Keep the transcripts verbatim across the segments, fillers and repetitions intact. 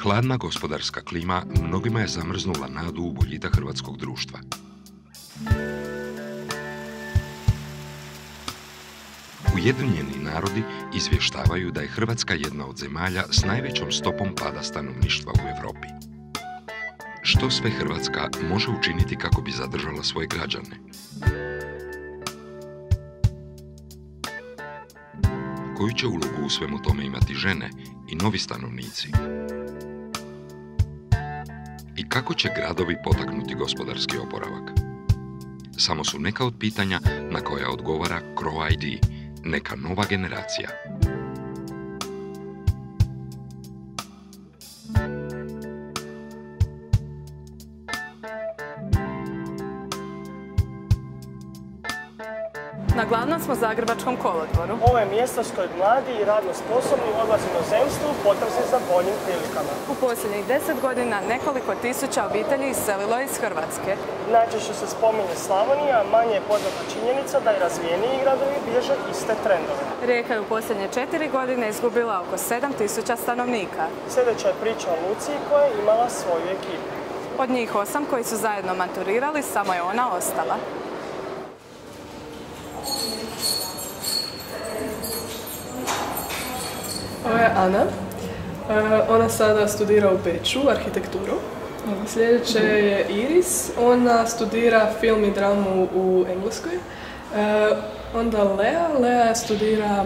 Hladna gospodarska klima mnogima je zamrznula nadu u boljitak hrvatskog društva. Ujedinjeni narodi izvještavaju da je Hrvatska jedna od zemalja s najvećom stopom pada stanovništva u Europi. Što sve Hrvatska može učiniti kako bi zadržala svoje građane? Koju će ulogu u svemu tome imati žene i novi stanovnici? I kako će gradovi potaknuti gospodarski oporavak? Samo su neka od pitanja na koja odgovara Crow I D, neka nova generacija. Na glavnom smo Zagrebačkom kolodvoru. Ovo je mjesto s kojeg mladi i radno sposobni odlaze u inozemstvo u potrazi za boljim prilikama. U posljednjih deset godina nekoliko tisuća obitelji iselilo iz Hrvatske. Najčešće se spominje Slavonija, a manje je poznata činjenica da i razvijeniji gradovi bilježe iste trendove. Rijeka je u posljednje četiri godine izgubila oko sedam tisuća stanovnika. Sljedeća je priča o Luciji koja je imala svoju ekipu. Od njih osam koji su zajedno maturirali, samo je ona ostala. Ovo je Ana. Ona sada studira u Beču arhitekturu. Sljedeće je Iris. Ona studira film i dramu u Engleskoj. Onda Lea. Lea studira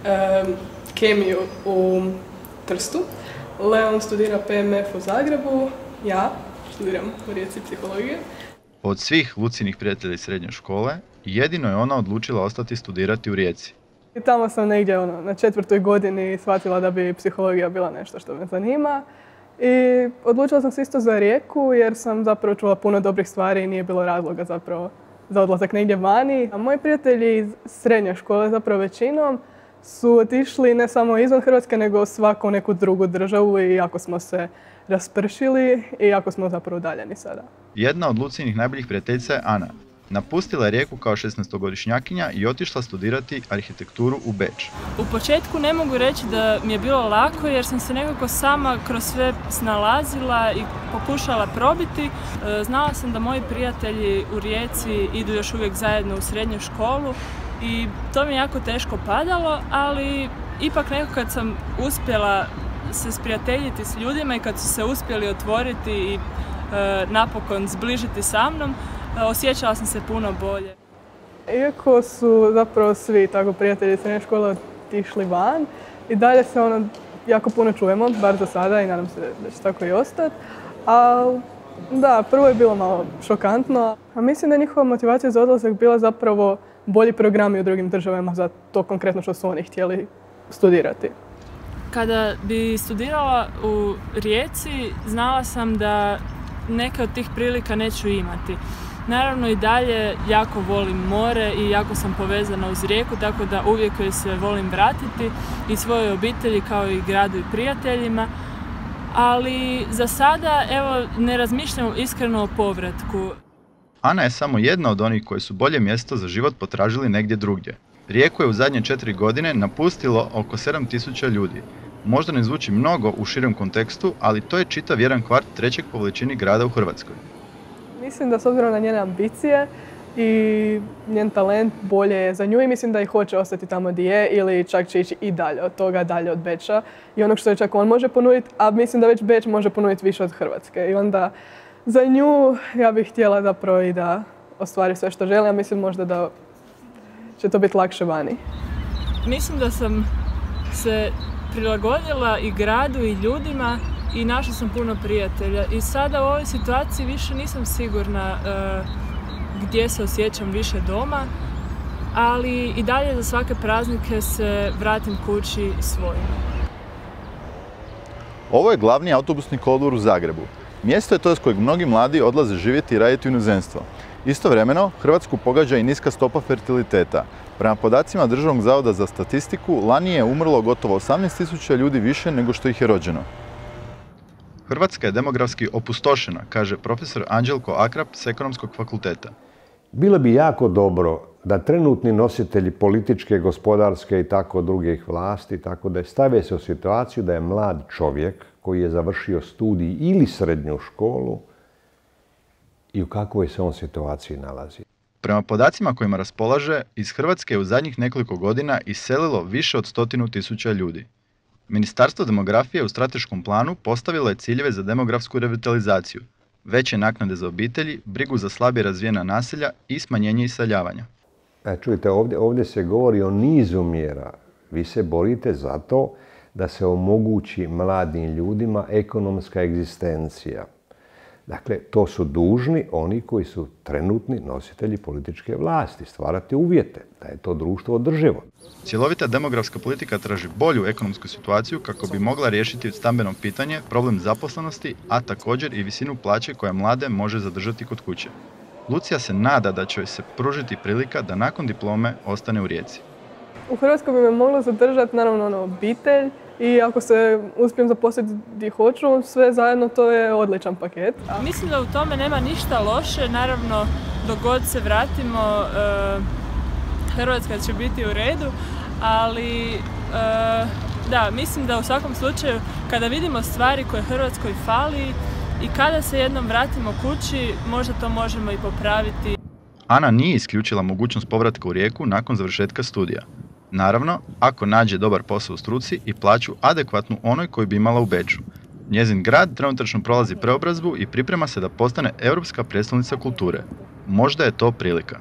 kemiju u Trstu. Leon studira P M F u Zagrebu. Ja studiram u Rijeci psihologije. Od svih Lucinih prijatelja iz srednje škole, jedino je ona odlučila ostati studirati u Rijeci. I tamo sam negdje ono, na četvrtoj godini shvatila da bi psihologija bila nešto što me zanima. I odlučila sam se isto za Rijeku jer sam zapravo čula puno dobrih stvari i nije bilo razloga zapravo za odlazak negdje vani. A moji prijatelji iz srednje škole, zapravo većinom, su otišli ne samo izvan Hrvatske, nego svaku neku drugu državu i jako smo se raspršili i jako smo zapravo udaljeni sada. Jedna od Lucinih najboljih prijateljica je Ana. Napustila je Rijeku kao šesnaestogodišnjakinja i otišla studirati arhitekturu u Beč. U početku ne mogu reći da mi je bilo lako jer sam se nekako sama kroz sve snalazila i pokušala probiti. Znala sam da moji prijatelji u Rijeci idu još uvijek zajedno u srednju školu i to mi je jako teško padalo, ali ipak nekako kad sam uspjela se sprijateljiti s ljudima i kad su se uspjeli otvoriti i e, napokon zbližiti sa mnom, osjećala sam se puno bolje. Iako su zapravo svi tako prijatelji iz srednje škole otišli van, i dalje se ono jako puno čujemo, bar za sada i nadam se da će tako i ostati. Ali da, prvo je bilo malo šokantno, a mislim da je njihova motivacija za odlazak bila zapravo bolji programi u drugim državama za to konkretno što su oni htjeli studirati. Kada bi studirala u Rijeci, znala sam da neke od tih prilika neću imati. Naravno i dalje jako volim more i jako sam povezana uz Rijeku, tako da uvijek joj se volim vratiti i svojoj obitelji kao i gradu i prijateljima. Ali za sada, evo, ne razmišljam iskreno o povratku. Ana je samo jedna od onih koji su bolje mjesto za život potražili negdje drugdje. Rijeku je u zadnje četiri godine napustilo oko sedam tisuća ljudi. Možda ne zvuči mnogo u širem kontekstu, ali to je čitav jedan kvart trećeg po veličini grada u Hrvatskoj. Mislim da s obzirom na njene ambicije i njen talent bolje je za nju i mislim da i hoće ostati tamo gdje je ili čak će ići i dalje od toga, dalje od Beča i onog što je čak on može ponuditi, a mislim da već Beč može ponuditi više od Hrvatske. I onda za nju ja bih htjela zapravo i da ostvari sve što želi, a mislim možda da će to biti lakše vani. Mislim da sam se prilagodila i gradu i ljudima i našla sam puno prijatelja. I sada u ovoj situaciji više nisam sigurna uh, gdje se osjećam više doma, ali i dalje za svake praznike se vratim kući svojima. Ovo je glavni autobusni kolodvor u Zagrebu. Mjesto je to s kojeg mnogi mladi odlaze živjeti i raditi u inozemstvo. Istovremeno, Hrvatsku pogađa i niska stopa fertiliteta. Prema podacima Državnog zavoda za statistiku, lani je umrlo gotovo osamnaest tisuća ljudi više nego što ih je rođeno. Hrvatska je demografski opustošena, kaže profesor Anđelko Akrap s Ekonomskog fakulteta. Bilo bi jako dobro da trenutni nositelji političke, gospodarske i tako drugih vlasti, tako da stave se u situaciju da je mlad čovjek koji je završio studij ili srednju školu i u kakvoj se on situaciji nalazi. Prema podacima kojima raspolaže, iz Hrvatske je u zadnjih nekoliko godina iselilo više od stotinu tisuća ljudi. Ministarstvo demografije u strateškom planu postavilo je ciljeve za demografsku revitalizaciju, veće naknade za obitelji, brigu za slabije razvijena naselja i smanjenje iseljavanja. E, čujte, ovdje, ovdje se govori o nizu mjera. Vi se borite za to da se omogući mladim ljudima ekonomska egzistencija. Dakle, to su dužni oni koji su trenutni nositelji političke vlasti, stvarati uvjete da je to društvo održivo. Cjelovita demografska politika traži bolju ekonomsku situaciju kako bi mogla riješiti stambeno pitanje, problem zaposlenosti, a također i visinu plaće koja mlade može zadržati kod kuće. Lucija se nada da će joj se pružiti prilika da nakon diplome ostane u Rijeci. U Hrvatskoj bi me moglo zadržati naravno ono, obitelj i ako se uspijem zaposliti gdje hoću, sve zajedno to je odličan paket. Mislim da u tome nema ništa loše, naravno dok god se vratimo Hrvatska će biti u redu, ali da, mislim da u svakom slučaju kada vidimo stvari koje Hrvatskoj fali i kada se jednom vratimo kući, možda to možemo i popraviti. Ana nije isključila mogućnost povratka u Rijeku nakon završetka studija. Naravno, ako nađe dobar posao u struci i plaću adekvatnu onoj koju bi imala u Beču. Njezin grad trenutačno prolazi preobrazbu i priprema se da postane europska prijestolnica kulture. Možda je to prilika.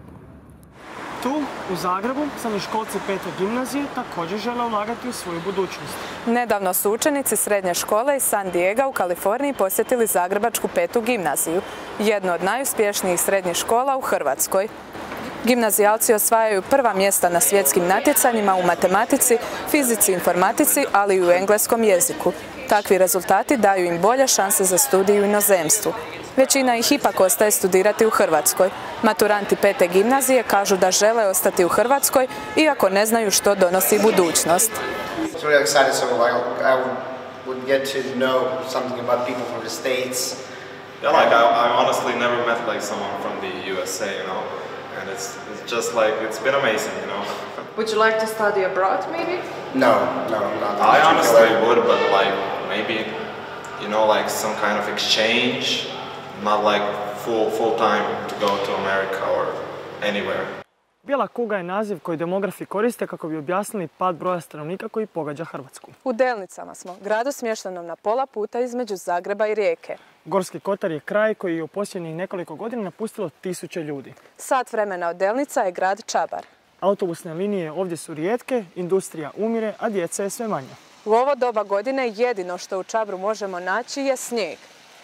Tu, u Zagrebu, srednjoškolci pete gimnazije također žele ulagati u svoju budućnost. Nedavno su učenici srednje škole iz San Diega u Kaliforniji posjetili Zagrebačku petu gimnaziju, jednu od najuspješnijih srednjih škola u Hrvatskoj. Gimnazijalci osvajaju prva mjesta na svjetskim natjecanjima u matematici, fizici i informatici, ali i u engleskom jeziku. Takvi rezultati daju im bolje šanse za studij u inozemstvu. Većina ih ipak ostaje studirati u Hrvatskoj. Maturanti pete gimnazije kažu da žele ostati u Hrvatskoj, iako ne znaju što donosi budućnost. And it's, it's just like, it's been amazing, you know. Would you like to study abroad, maybe? No, no, not I honestly would, but like, maybe, you know, like some kind of exchange, not like full, full time to go to America or anywhere. Bijela kuga je naziv koji demografi koriste kako bi objasnili pad broja stanovnika koji pogađa Hrvatsku. U Delnicama smo, gradu smještenom na pola puta između Zagreba i Rijeke. Gorski kotar je kraj koji je u posljednjih nekoliko godina napustilo tisuće ljudi. Sat vremena od Delnica je grad Čabar. Autobusne linije ovdje su rijetke, industrija umire, a djece je sve manje. U ovo doba godine jedino što u Čabru možemo naći je snijeg.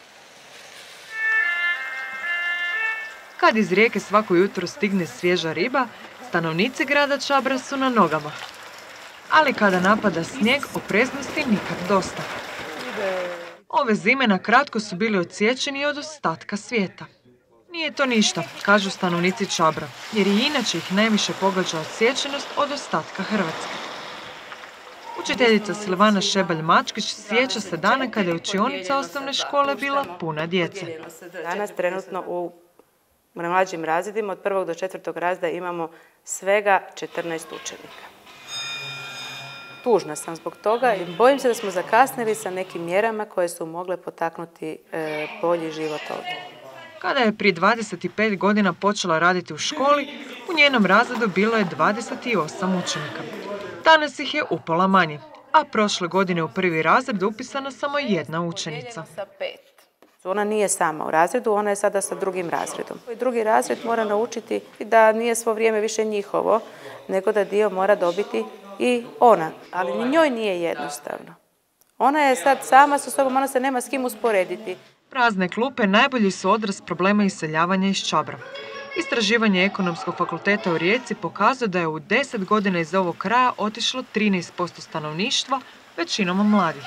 Kad iz rijeke svako jutro stigne svježa riba, stanovnici grada Čabra su na nogama. Ali kada napada snijeg, opreznosti nikad dosta. Ove zime na kratko su bili odsječeni od ostatka svijeta. Nije to ništa, kažu stanovnici Čabra, jer i inače ih najviše pogađa odsječenost od ostatka Hrvatske. Učiteljica Silvana Šebalj-Mačkić sjeća se dana kada je učionica osnovne škole bila puna djece. Danas trenutno u mlađim razredima od prvog do četvrtog razreda imamo svega četrnaest učenika. Tužna sam zbog toga i bojim se da smo zakasnili sa nekim mjerama koje su mogle potaknuti e, bolji život ovdje. Kada je prije dvadeset pet godina počela raditi u školi, u njenom razredu bilo je dvadeset osam učenika. Danas ih je upola manje, a prošle godine u prvi razred upisana samo jedna učenica. Ona nije sama u razredu, ona je sada sa drugim razredom. Drugi razred mora naučiti da nije svo vrijeme više njihovo, nego da dio mora dobiti i ona. Ali ni njoj nije jednostavno. Ona je sad sama sa sobom, ona se nema s kim usporediti. Prazne klupe najbolji su odraz problema iseljavanja iz Čabra. Istraživanje Ekonomskog fakulteta u Rijeci pokazuje da je u deset godina iz ovog kraja otišlo trinaest posto stanovništva, većinom mladih.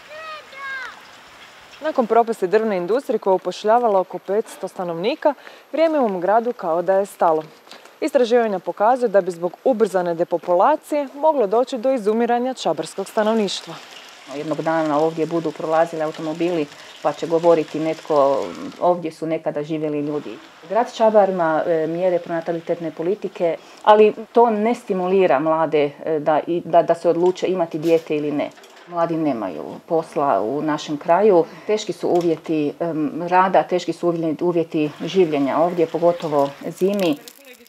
Nakon propasti drvne industrije koja je upošljavala oko petsto stanovnika, vrijeme u gradu kao da je stalo. Istraživanja pokazuju da bi zbog ubrzane depopulacije moglo doći do izumiranja čabarskog stanovništva. Jednog dana ovdje budu prolazili automobili pa će govoriti netko ovdje su nekada živjeli ljudi. Grad Čabar ima mjere pronatalitetne politike, ali to ne stimulira mlade da, da, da se odluče imati dijete ili ne. Mladi nemaju posla u našem kraju, teški su uvjeti rada, teški su uvjeti življenja ovdje, pogotovo zimi.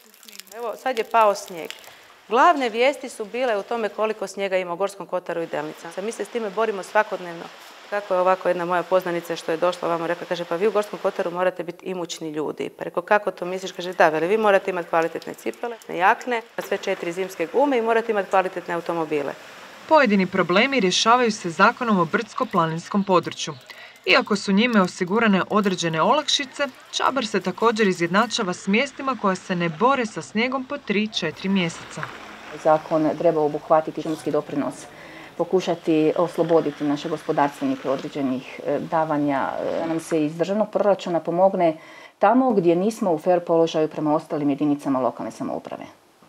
Evo, sad je pao snijeg. Glavne vijesti su bile u tome koliko snijega ima u Gorskom kotaru i Delnicama. Mi se s time borimo svakodnevno. Kako je ovako jedna moja poznanica što je došla ovamo rekla, kaže pa vi u Gorskom kotaru morate biti imućni ljudi. Pa rekao kako to misliš? Kaže da, veli vi morate imati kvalitetne cipele, jakne, sve četiri zimske gume i morate imati kvalitetne automobile. Pojedini problemi rješavaju se Zakonom o brdsko-planinskom području. Iako su njime osigurane određene olakšice, Čabar se također izjednačava s mjestima koja se ne bore sa snijegom po tri do četiri mjeseca. Zakon treba obuhvatiti šumski doprinos, pokušati osloboditi naše gospodarstvenike određenih davanja, da nam se iz državnog proračuna pomogne tamo gdje nismo u fer položaju prema ostalim jedinicama lokalne samouprave.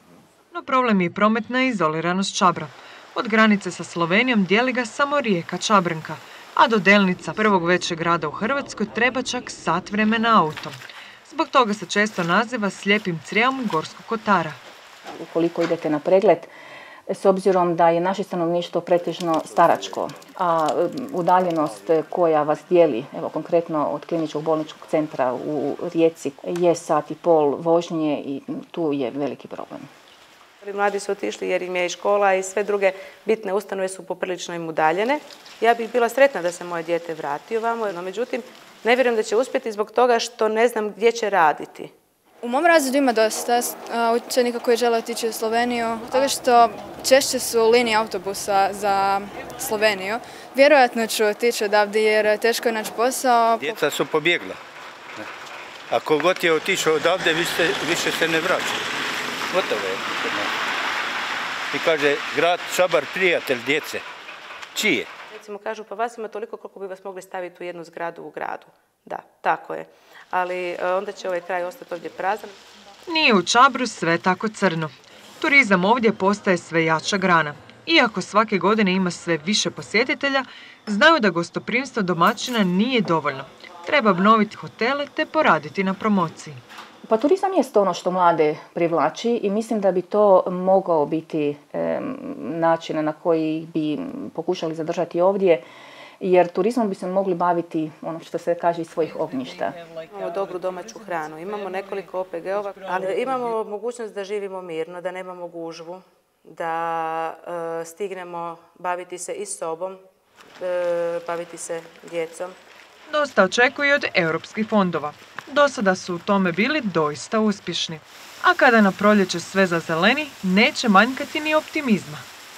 No problem je i prometna izoliranost Čabra. Od granice sa Slovenijom dijeli ga samo rijeka Čabrenka, a do Delnica, prvog većeg grada u Hrvatskoj, treba čak sat vremena autom. Zbog toga se često naziva slijepim crijevom Gorskog kotara. Ukoliko idete na pregled, s obzirom da je naše stanovništvo pretežno staračko, a udaljenost koja vas dijeli, evo konkretno od kliničkog bolničkog centra u Rijeci, je sat i pol vožnje i tu je veliki problem. Mladi su otišli jer im je i škola i sve druge bitne ustanove su poprilično im udaljene. Ja bih bila sretna da se moje dijete vrati ovamo, no međutim ne vjerujem da će uspjeti zbog toga što ne znam gdje će raditi. U mom razredu ima dosta učenika koji žele otići u Sloveniju, toga što češće su linije autobusa za Sloveniju. Vjerojatno ću otići odavde jer teško je naći posao. Djeca su pobjegla. Ako god je otišao odavde, više, više se ne vraća. Gotovo je. I kaže, grad Čabar prijatelj djece. Čije? Recimo kažu, pa vas ima toliko koliko bi vas mogli staviti u jednu zgradu u gradu. Da, tako je. Ali onda će ovaj kraj ostati ovdje prazan. Nije u Čabru sve tako crno. Turizam ovdje postaje sve jača grana. Iako svake godine ima sve više posjetitelja, znaju da gostoprimstvo domaćina nije dovoljno. Treba obnoviti hotele te poraditi na promociji. Pa turizam jest ono što mlade privlači i mislim da bi to mogao biti e, način na koji bi pokušali zadržati ovdje, jer turizmom bi se mogli baviti, ono što se kaže, iz svojih ognjišta. Imamo dobru domaću hranu, imamo nekoliko O P G-ova, ali imamo mogućnost da živimo mirno, da nemamo gužvu, da e, stignemo baviti se i sobom, e, baviti se djecom. Dosta očekuju od europskih fondova. Do sada su u tome bili doista uspješni. A kada na proljeće sve zazeleni, neće manjkati ni optimizma.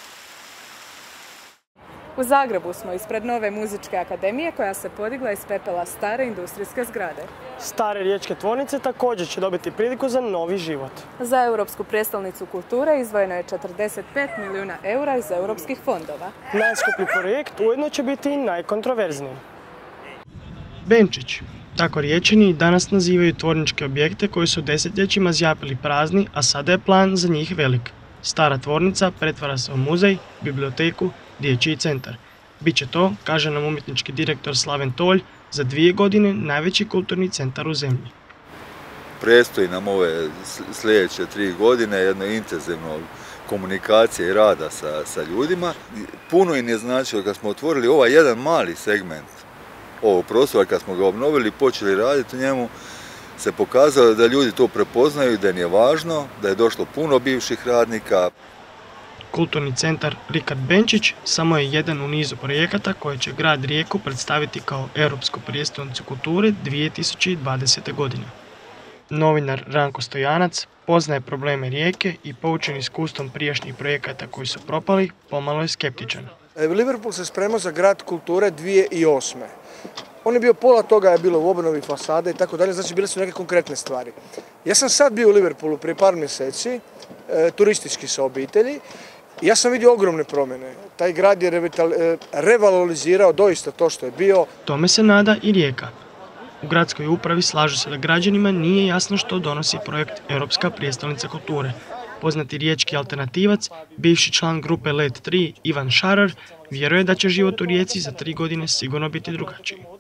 U Zagrebu smo ispred nove muzičke akademije koja se podigla iz pepela stare industrijske zgrade. Stare riječke tvornice također će dobiti priliku za novi život. Za Europsku prijestolnicu kulture izdvojeno je četrdeset pet milijuna eura iz europskih fondova. Najskuplji projekt ujedno će biti i najkontroverzniji. Benčić. Tako Riječani danas nazivaju tvorničke objekte koji su desetljećima zjapili prazni, a sada je plan za njih velik. Stara tvornica pretvara se u muzej, biblioteku, dječji centar. Biće to, kaže nam umjetnički direktor Slaven Tolj, za dvije godine najveći kulturni centar u zemlji. Predstoji nam ove sljedeće tri godine jedno intenzivno komunikacije i rada sa, sa ljudima. Puno im je značilo kad smo otvorili ovaj jedan mali segment ovog prostora, kad smo ga obnovili i počeli raditi u njemu, se pokazalo da ljudi to prepoznaju, da im je važno, da je došlo puno bivših radnika. Kulturni centar Rikard Benčić samo je jedan u nizu projekata koje će grad Rijeku predstaviti kao Europsku prijestolnicu kulture dvije tisuće dvadesete. godine. Novinar Ranko Stojanac poznaje probleme Rijeke i poučen iskustvom prijašnjih projekata koji su propali, pomalo je skeptičan. Liverpool se spremao za grad kulture dvije tisuće osme. On je bio, pola toga je bilo u obnovi fasade i tako dalje, znači bile su neke konkretne stvari. Ja sam sad bio u Liverpoolu prije par mjeseci, e, turistički sa obitelji, i ja sam vidio ogromne promjene. Taj grad je revalorizirao doista to što je bio. Tome se nada i Rijeka. U gradskoj upravi slažu se da građanima nije jasno što donosi projekt Europska prijestolnica kulture. Poznati riječki alternativac, bivši član grupe L E D tri Ivan Šarar, vjeruje da će život u Rijeci za tri godine sigurno biti drugačiji.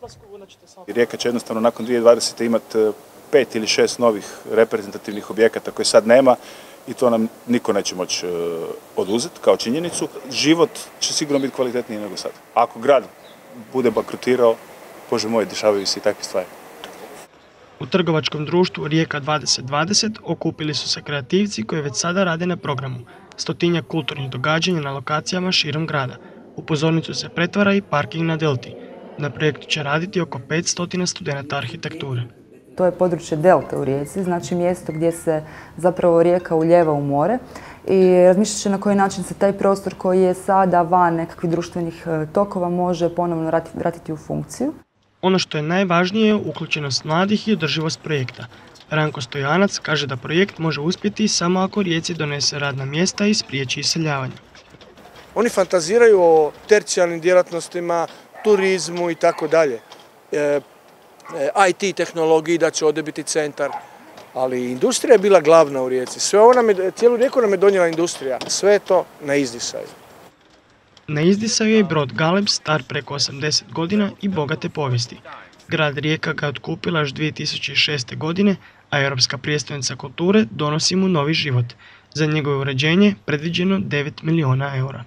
Rijeka će jednostavno nakon dvije tisuće dvadesete imati pet ili šest novih reprezentativnih objekata koje sad nema i to nam niko neće moći oduzeti kao činjenicu. Život će sigurno biti kvalitetniji nego sad. Ako grad bude bankrotirao, Bože moj, dešavaju se i takve stvari. U trgovačkom društvu Rijeka dvadeset dvadeset okupili su se kreativci koji već sada rade na programu. Stotinjak kulturnih događanja na lokacijama širom grada. U pozornicu se pretvara i parking na Delti. Na projektu će raditi oko petsto studenata arhitekture. To je područje Delte u Rijeci, znači mjesto gdje se zapravo rijeka ulijeva u more i razmišljat će na koji način se taj prostor koji je sada van nekakvih društvenih tokova može ponovno vratiti u funkciju. Ono što je najvažnije je uključenost mladih i održivost projekta. Ranko Stojanac kaže da projekt može uspjeti samo ako Rijeci donese radna mjesta i spriječi iseljavanje. Oni fantaziraju o tercijarnim djelatnostima, turizmu i tako dalje. I T tehnologiji da će ovdje biti centar, ali industrija je bila glavna u Rijeci. Sve ovo nam je, cijelu Rijeku nam je donijela industrija. Sve je to na izdisaju. Na izdisaju je brod Galeb star preko osamdeset godina i bogate povijesti. Grad Rijeka ga je otkupila još dvije tisuće šeste. godine, a Europska prijestolnica kulture donosi mu novi život. Za njegovo uređenje predviđeno devet milijuna eura.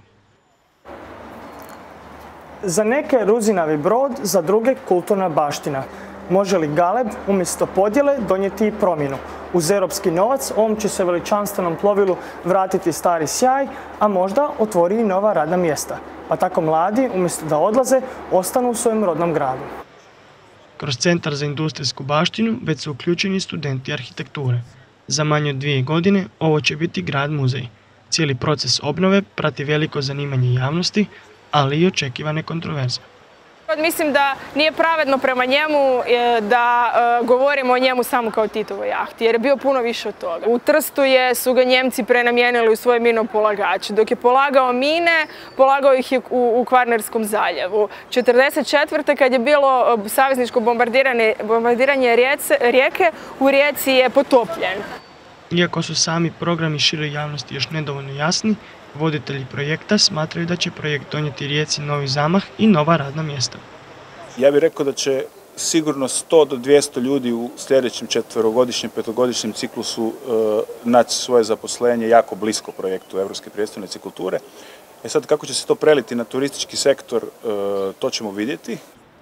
Za neke je ruzinavi brod, za druge kulturna baština. Može li Galeb umjesto podjele donijeti i promjenu? Uz europski novac ovom će se veličanstvenom plovilu vratiti stari sjaj, a možda otvori i nova radna mjesta. Pa tako mladi, umjesto da odlaze, ostanu u svojem rodnom gradu. Kroz Centar za industrijsku baštinu već su uključeni studenti arhitekture. Za manje od dvije godine ovo će biti grad muzej. Cijeli proces obnove prati veliko zanimanje javnosti, ali i očekivane kontroverze. Mislim da nije pravedno prema njemu da govorimo o njemu samo kao Titovoj jahti, jer je bio puno više od toga. U Trstu je, su ga Njemci prenamijenili u svoje minopolagače. Dok je polagao mine, polagao ih je u, u Kvarnerskom zaljevu. četrdeset četvrte kad je bilo savezničko bombardiranje, bombardiranje rijece, rijeke, u Rijeci je potopljen. Iako su sami programi široj javnosti još nedovoljno jasni, voditelji projekta smatraju da će projekt donijeti Rijeci novi zamah i nova radna mjesta. Ja bih rekao da će sigurno sto do dvjesto ljudi u sljedećem četverogodišnjem, petogodišnjem ciklusu e, naći svoje zaposlenje jako blisko projektu Europske prijestolnice kulture. E sad, kako će se to preliti na turistički sektor, e, to ćemo vidjeti.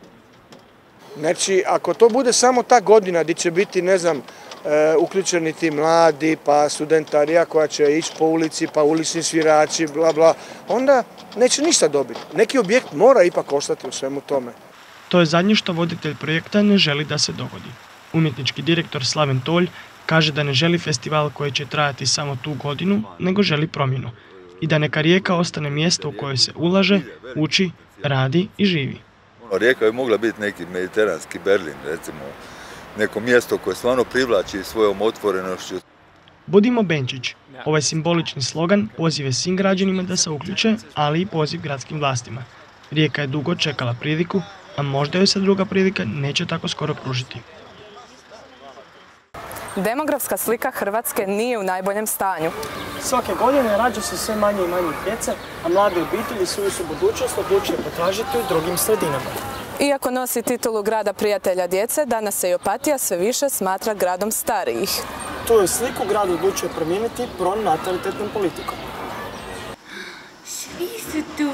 Znači, ako to bude samo ta godina gdje će biti, ne znam, E, uključeni ti mladi, pa studentarija koja će ići po ulici, pa ulični svirači, bla bla, onda neće ništa dobiti. Neki objekt mora ipak ostati u svemu tome. To je zadnje što voditelj projekta ne želi da se dogodi. Umjetnički direktor Slaven Tolj kaže da ne želi festival koji će trajati samo tu godinu, nego želi promjenu. I da neka Rijeka ostane mjesto u koje se ulaže, uči, radi i živi. Rijeka bi mogla biti neki mediteranski Berlin, recimo, neko mjesto koje stvarno privlači svojom otvorenošću. Budimo Benčić. Ovaj simbolični slogan poziv je svim građanima da se uključe, ali i poziv gradskim vlastima. Rijeka je dugo čekala priliku, a možda joj se druga prilika neće tako skoro pružiti. Demografska slika Hrvatske nije u najboljem stanju. Svake godine rađa se sve manje i manje djece, a mlade obitelji svoju su budućnost odlučile potražiti u drugim sredinama. Iako nosi titulu grada prijatelja djece, danas se i Opatija sve više smatra gradom starijih. Tu je sliku grad odlučio promijeniti pronatalitetnom politikom. Svi su tu!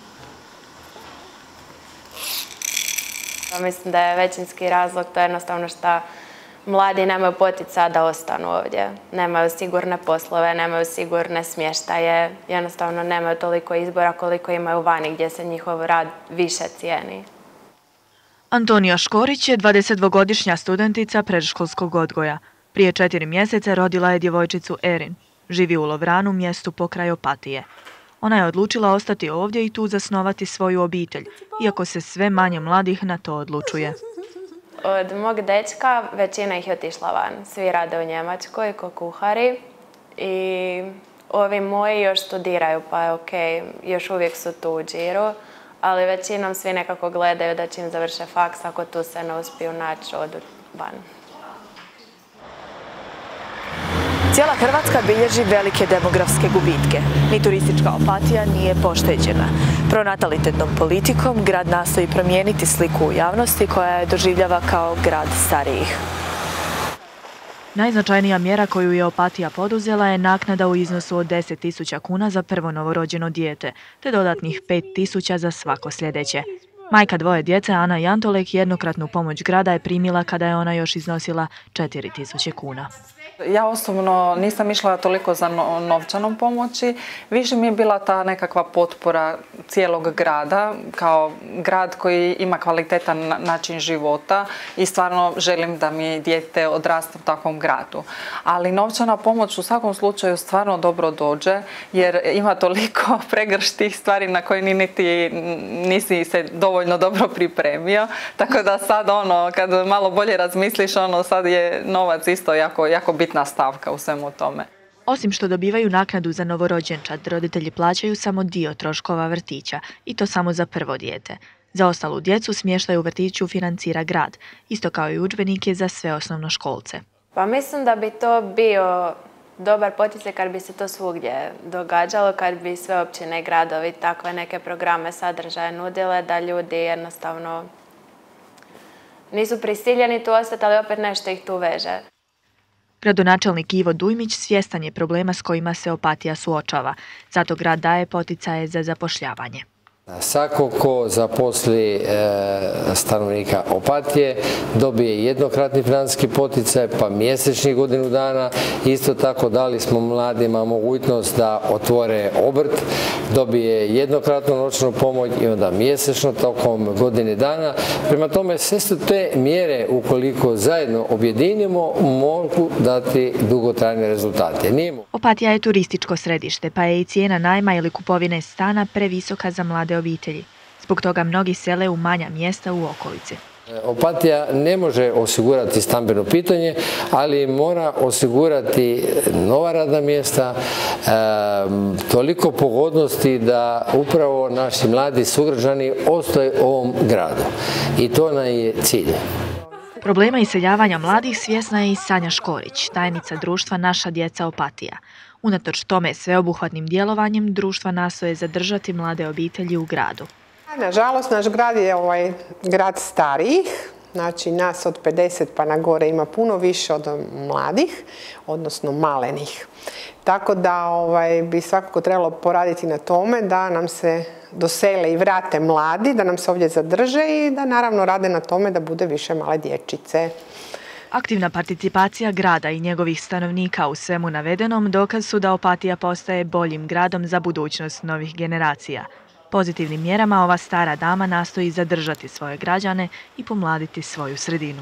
Mislim da je većinski razlog to jednostavno što mladi nemaju potica da ostanu ovdje. Nemaju sigurne poslove, nemaju sigurne smještaje, jednostavno nemaju toliko izbora koliko imaju vani gdje se njihov rad više cijeni. Antonija Škorić je dvadesetdvogodišnja studentica predškolskog odgoja. Prije četiri mjeseca rodila je djevojčicu Erin. Živi u Lovranu, mjestu pokraj Opatije. Ona je odlučila ostati ovdje i tu zasnovati svoju obitelj, iako se sve manje mladih na to odlučuje. Od mog dečka većina ih je otišla van. Svi rade u Njemačkoj ko kuhari i ovi moji još studiraju, pa je okej, još uvijek su tu u džiru. Ali većinom svi nekako gledaju da čim završe faks, ako tu se ne uspiju naći, odu van. Cijela Hrvatska bilježi velike demografske gubitke. Ni turistička Opatija nije pošteđena. Pronatalitetnom politikom grad nastoji promijeniti sliku u javnosti koja je doživljava kao grad starijih. Najznačajnija mjera koju je Opatija poduzela je naknada u iznosu od deset tisuća kuna za prvo novorođeno dijete, te dodatnih pet tisuća za svako sljedeće. Majka dvoje djece, Ana Jantolek, jednokratnu pomoć grada je primila kada je ona još iznosila četiri tisuće kuna. Ja osobno nisam išla toliko za novčanom pomoći, više mi je bila ta nekakva potpora cijelog grada, kao grad koji ima kvalitetan način života i stvarno želim da mi dijete odraste u takvom gradu. Ali novčana pomoć u svakom slučaju stvarno dobro dođe, jer ima toliko pregrštih stvari na koje ni niti nisi se dovoljno dobro pripremio, tako da sad ono, kad malo bolje razmisliš, ono sad je novac isto jako, jako bitna stavka u svemu tome. Osim što dobivaju naknadu za novorođenčad, roditelji plaćaju samo dio troškova vrtića i to samo za prvo dijete. Za ostalu djecu smještaj u vrtiću financira grad, isto kao i udžbenike za sve osnovnoškolce. Pa mislim da bi to bio dobar poticaj kad bi se to svugdje događalo, kad bi sve općine i gradovi takve neke programe, sadržaje nudile, da ljudi jednostavno nisu prisiljeni tu ostati, ali opet nešto ih tu veže. Gradonačelnik Ivo Dujmić svjestan je problema s kojima se Opatija suočava, zato grad daje poticaje za zapošljavanje. Svako ko zaposli stanovnika Opatije dobije jednokratni financijski poticaj, pa mjesečni godinu dana. Isto tako dali smo mladima mogućnost da otvore obrt, dobije jednokratnu novčanu pomoć i onda mjesečno tokom godine dana. Prema tome, sve su te mjere, ukoliko zajedno objedinimo, mogu dati dugotrajne rezultate. Opatija je turističko središte, pa je i cijena najma ili kupovine stana previsoka za mlade obitelji. Zbog toga mnogi sele u manja mjesta u okolici. Opatija ne može osigurati stambeno pitanje, ali mora osigurati nova radna mjesta, e, toliko pogodnosti da upravo naši mladi sugrađani ostaju u ovom gradu. I to nam je cilj. Problema iseljavanja mladih svjesna je i Sanja Škorić, tajnica društva Naša djeca Opatija. Unatoč tome sveobuhvatnim djelovanjem društva nastoje zadržati mlade obitelji u gradu. Nažalost, naš grad je ovaj grad starijih, znači nas od pedeset pa na gore ima puno više od mladih, odnosno malenih. Tako da ovaj, bi svakako trebalo poraditi na tome da nam se dosele i vrate mladi, da nam se ovdje zadrže i da naravno rade na tome da bude više male dječice. Aktivna participacija grada i njegovih stanovnika u svemu navedenom dokaz su da Opatija postaje boljim gradom za budućnost novih generacija. Pozitivnim mjerama ova stara dama nastoji zadržati svoje građane i pomladiti svoju sredinu.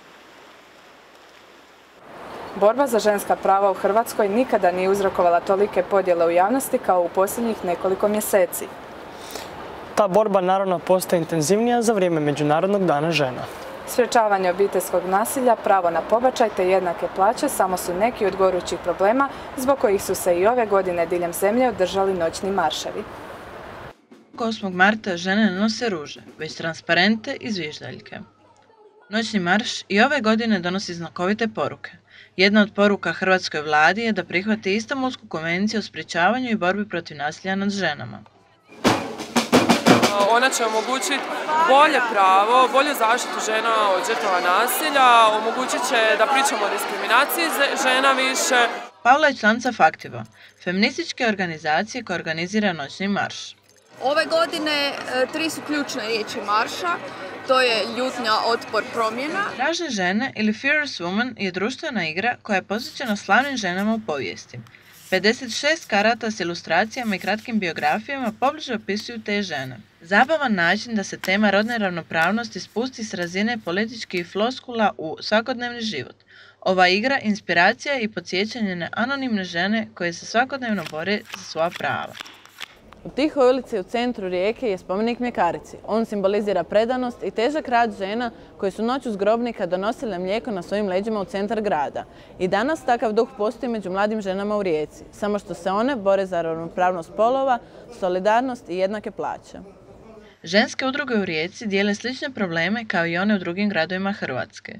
Borba za ženska prava u Hrvatskoj nikada nije uzrokovala tolike podjele u javnosti kao u posljednjih nekoliko mjeseci. Ta borba naravno postaje intenzivnija za vrijeme Međunarodnog dana žena. Sprječavanje obiteljskog nasilja, pravo na pobačaj te jednake plaće samo su neki od gorućih problema zbog kojih su se i ove godine diljem zemlje održali noćni marševi. osmog marta žene ne nose ruže, već transparente i zviždaljke. Noćni marš i ove godine donosi znakovite poruke. Jedna od poruka hrvatskoj vladi je da prihvati Istanbulsku konvenciju o sprječavanju i borbi protiv nasilja nad ženama. Ona će omogućiti bolje pravo, bolju zaštitu žena od žrtava nasilja, omogućit će da pričamo o diskriminaciji žena više. Pavla je članica Faktiva, feminističke organizacije koja organizira noćni marš. Ove godine tri su ključne riječi marša, to je ljutnja, otpor, promjena. Tražne žene ili Fearless Woman je društvena igra koja je posvećena slavnim ženama u povijesti. pedeset šest karata s ilustracijama i kratkim biografijama pobliže opisuju te žene. Zabavan način da se tema rodne ravnopravnosti spusti s razine političkih floskula u svakodnevni život. Ova igra inspiracija je i podsjećanje na anonimne žene koje se svakodnevno bore za svoja prava. U tihoj ulici u centru Rijeke je spomenik mljekarici. On simbolizira predanost i težak rad žena koji su noću s grobnika donosile mlijeko na svojim leđima u centar grada. I danas takav duh postoji među mladim ženama u Rijeci, samo što se one bore za ravnopravnost spolova, solidarnost i jednake plaće. Ženske udruge u Rijeci dijele slične probleme kao i one u drugim gradovima Hrvatske.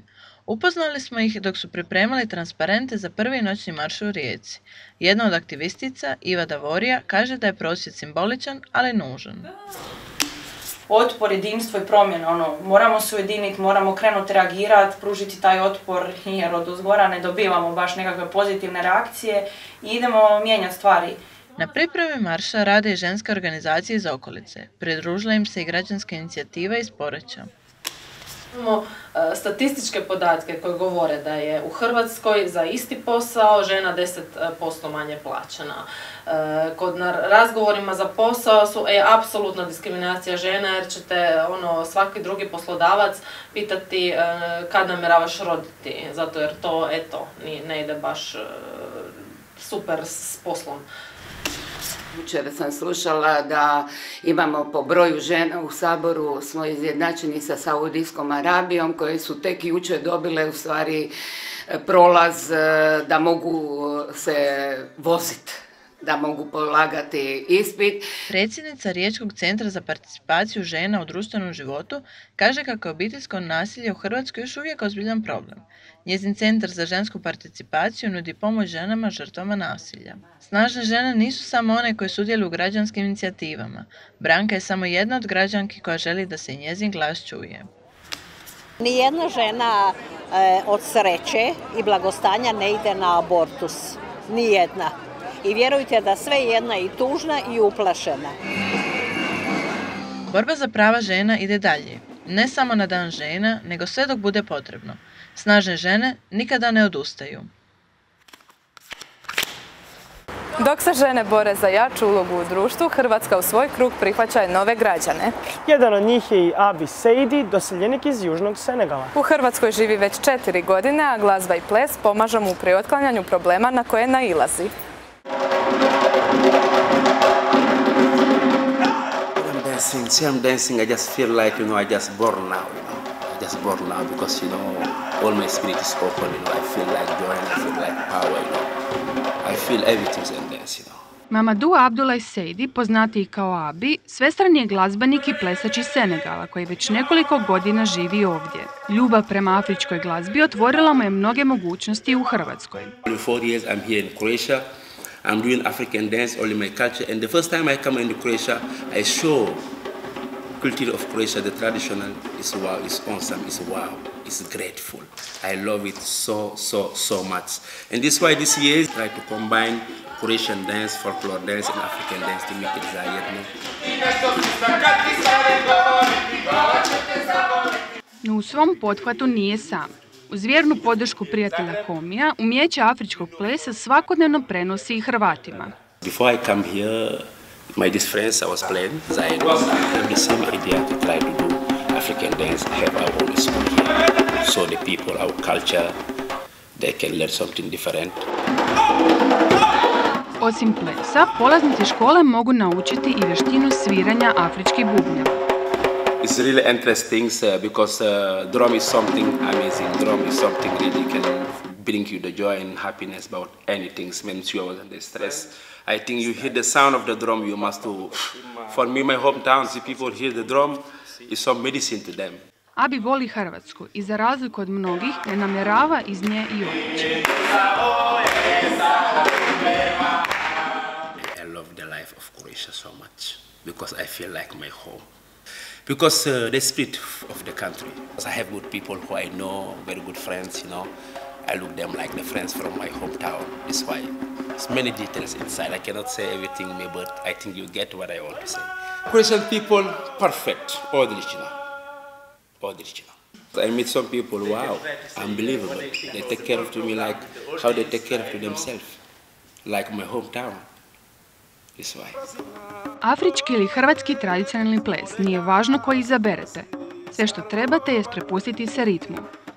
Upoznali smo ih dok su pripremali transparente za prvi noćni marš u Rijeci. Jedna od aktivistica, Iva Davorija, kaže da je prosvjed simboličan, ali nužan. Otpor, jedinstvo i promjena, ono, moramo se ujediniti, moramo krenuti reagirati, pružiti taj otpor jer od uzgora ne dobivamo baš nekakve pozitivne reakcije i idemo mijenjati stvari. Na pripremi marša rade i ženske organizacije iz okolice. Pridružila im se i građanska inicijativa iz Poreča. Imamo statističke podatke koje govore da je u Hrvatskoj za isti posao žena deset posto manje plaćena. Kod na razgovorima za posao su je apsolutna diskriminacija žena jer ćete ono, svaki drugi poslodavac pitati kad namjeravaš roditi, zato jer to eto, ne ide baš super s poslom. Jučer sam slušala da imamo po broju žena u Saboru, smo izjednačeni sa Saudijskom Arabijom koje su tek jučer dobile u stvari prolaz da mogu se voziti, da mogu polagati ispit. Predsjednica Riječkog centra za participaciju žena u društvenom životu kaže kako je obiteljsko nasilje u Hrvatskoj još uvijek ozbiljan problem. Njezin centar za žensku participaciju nudi pomoć ženama žrtvama nasilja. Snažne žene nisu samo one koje sudjeluju u građanskim inicijativama. Branka je samo jedna od građanki koja želi da se i njezin glas čuje. Nijedna žena e, od sreće i blagostanja ne ide na abortus. Nijedna. I vjerujte da sve jedna i tužna i uplašena. Borba za prava žena ide dalje. Ne samo na dan žena, nego sve dok bude potrebno. Snažne žene nikada ne odustaju. Dok se žene bore za jaču ulogu u društvu, Hrvatska u svoj krug prihvaća nove građane. Jedan od njih je i Abi Seidi, doseljenik iz Južnog Senegala. U Hrvatskoj živi već četiri godine, a glazba i ples pomažu mu pri otklanjanju problema na koje nailazi. Dancing, see I'm dancing, I just feel like, you know, I just born now, you know, I just born now because, you know, all my spirit is open, you know, I feel like joy, I feel like power, you know, I feel everything in dance, you know. Mamadou Abdoulaye Seydi, poznatiji kao Abi, svestran je glazbenik i plesač iz Senegala koji već nekoliko godina živi ovdje. Ljubav prema afričkoj glazbi otvorila mu je mnoge mogućnosti u Hrvatskoj. Four years I'm here in Croatia. I'm doing African dance, only my culture. And the first time I come into Croatia, I show culture of Croatia, the traditional is wow, it's awesome, it's wow, it's grateful. I love it so, so, so much. And this is why this year I try to combine Croatian dance, folklore dance, and African dance to make it zajedno. No u svom pothvatu nije sam. Uz vjernu podršku prijatelja Komija, umijeće afričkog plesa svakodnevno prenosi i Hrvatima. Before I come here, with my these friends I was playing zajedno. I have the same idea to try to do African dance, have our own school here. So the people, our culture, they can learn something different. Osim plesa, polaznici škole mogu naučiti i vještinu sviranja afričkih bubnjeva. It's really interesting uh, because uh, drum is something amazing. Drum is something really can bring you the joy and happiness about anything when you are under stress. I think you hear the sound of the drum, you must do. For me, my hometown, the people hear the drum, is some medicine to them. Abi voli Hrvatsku i za razliku od mnogih ne namjerava iz nje i otići. I love the life of Croatia so much because I feel like my home. Because uh, the spirit of the country. I have good people who I know, very good friends, you know. I look them like the friends from my hometown. That's why there's many details inside. I cannot say everything, but I think you get what I want to say. Croatian people, perfect, original, original. I meet some people, wow, unbelievable. They take care of me like how they take care of themselves, like my hometown. That's why. Afrički ili hrvatski tradicionalni ples nije važno koji izaberete. Sve što trebate je prepustiti se ritmu.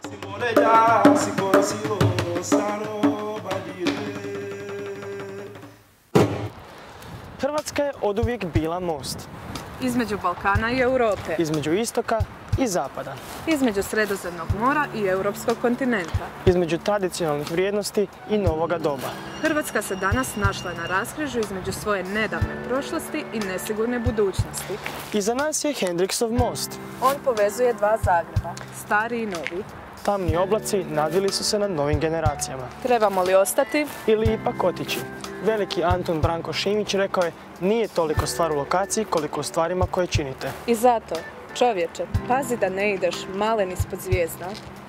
Hrvatska je oduvijek bila most. Između Balkana i Europe. Između istoka i zapada. Između Sredozemnog mora i europskog kontinenta. Između tradicionalnih vrijednosti i novoga doba. Hrvatska se danas našla na raskrižju između svoje nedavne prošlosti i nesigurne budućnosti. Iza nas je Hendriksov most. On povezuje dva Zagreba, stari i novi. tamni oblaci nadvili su se nad novim generacijama. Trebamo li ostati? Ili ipak otići? Veliki Antun Branko Šimić rekao je, nije toliko stvar u lokaciji koliko u stvarima koje činite. I zato, čovječe, pazi da ne ideš malen ispod zvijezda.